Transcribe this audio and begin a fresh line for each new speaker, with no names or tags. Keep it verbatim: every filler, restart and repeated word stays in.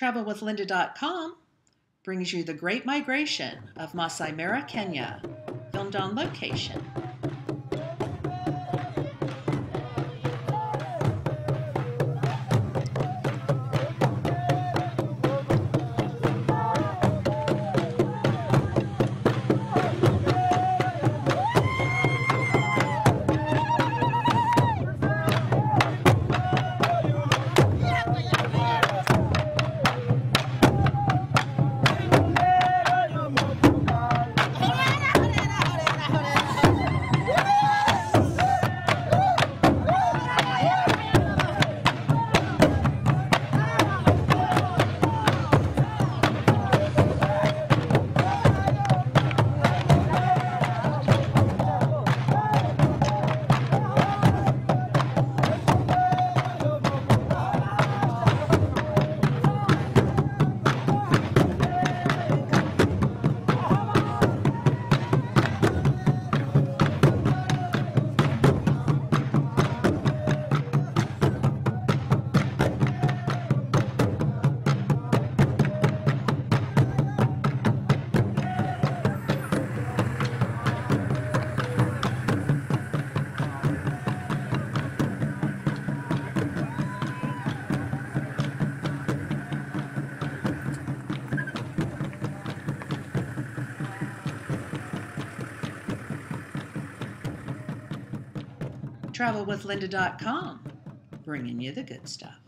travel with linda dot com brings you the Great Migration of Masai Mara, Kenya, filmed on location. travel with linda dot com, bringing you the good stuff.